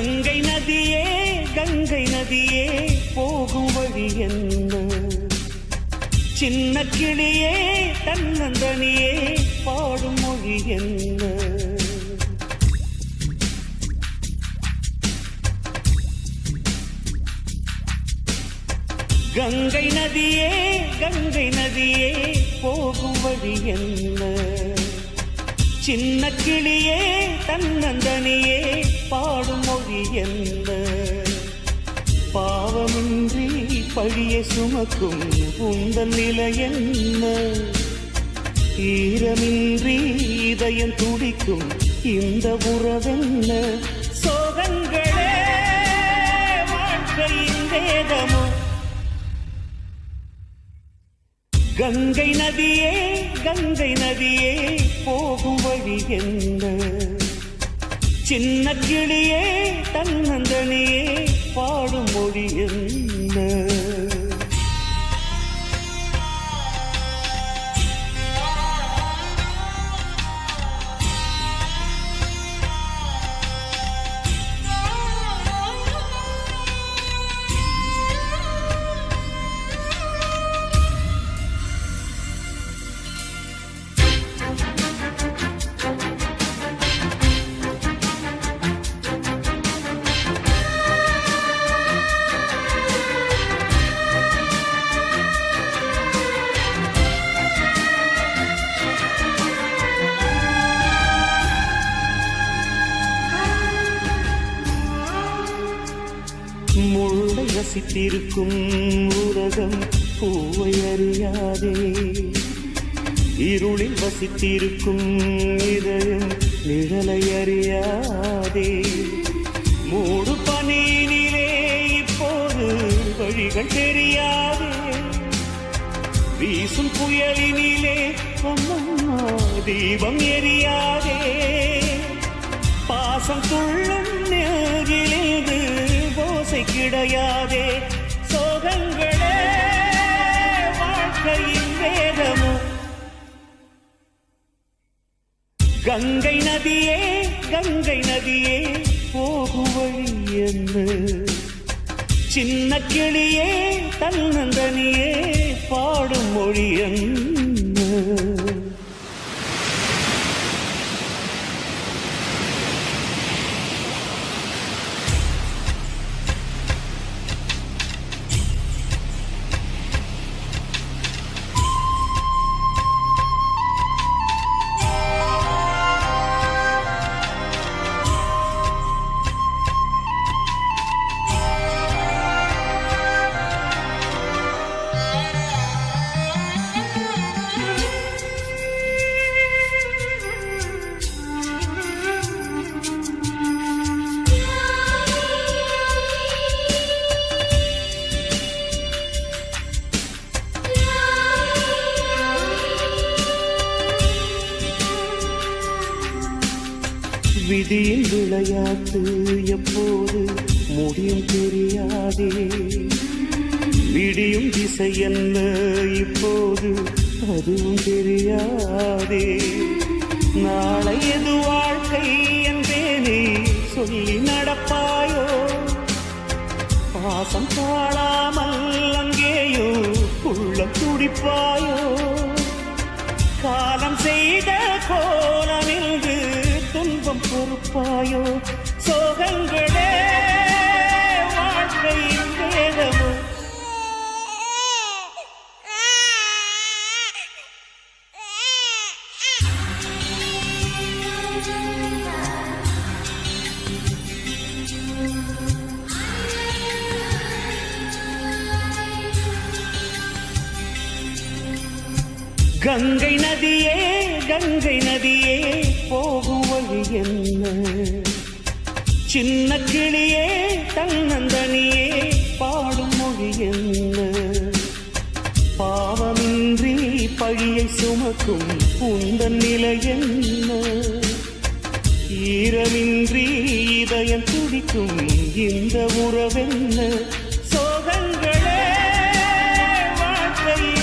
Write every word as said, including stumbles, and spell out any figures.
கங்கை நதியே கங்கை நதியே போகும் வழி என்ன? சின்ன கிளியே தன்னந்தனியே பாடும் மொழி என்ன? கங்கை நதியே கங்கை நதியே போகும் வழி என்ன? சின்ன கிளியே தன்னந்தனியே பாடும் மொழி என்ன? பாவமின்றி பழிய சுமக்கும் உந்தன் நிலை என்ன? ஈரமின்றி இதயம் துடிக்கும் இந்த உறவென்ன? சோகங்களே வாழ்க்கையின் வேதமோ? கங்கை நதியே கங்கை நதியே போகும் வழி என்ன? சின்ன கிளியே தன்னந்தனியே பாடும் மொழி என்ன? முள்ளை ரசித்திருக்கும் உலகம் பூவை அறியாதே, இருளில் வசித்திருக்கும் இதயம் நிழலை அறியாதே. மூடு பனியினிலே இப்போது வழிகள் தெரியாதே, வீசும் புயலினிலே அம்மம்மா தீபம் எரியாதே. பாசம் துள்ளும் நெஞ்சிலிருந்து ஓசை கிடையாதே. சோகங்களே வாழ்க்கையின் வேதமோ? கங்கை நதியே கங்கை நதியே போகும் வழி என்ன? சின்ன கிளியே தன்னந்தனியே பாடும் மொழி என்ன? விதியின் விளையாட்டு எப்போது முடியும் தெரியாதே, விடியும் திசை என்ன இப்போது அதுவும் தெரியாதே. நாளை எது வாழ்க்கை என்பேனே சொல்லி நடப்பாயோ? பாசம் தாழாமல் அங்கேயோ உள்ளம் துடிப்பாயோ? காலம் செய்த கோலமில்கு துன்பம் பொறுப்பாயோ? சோகங்களே வாழ்க்கையின் வேதமோ? கங்கை நதியே கங்கை நதியே போகும் வழி என்ன? சின்ன கிளியே தன்னந்தனியே பாடும் மொழி என்ன? பாவமின்றி பழியை சுமக்கும் உந்தன் நிலை என்ன? ஈரமின்றி இதயம் துடிக்கும் இந்த உறவென்ன? சோகங்களே வாழ்க்கையில்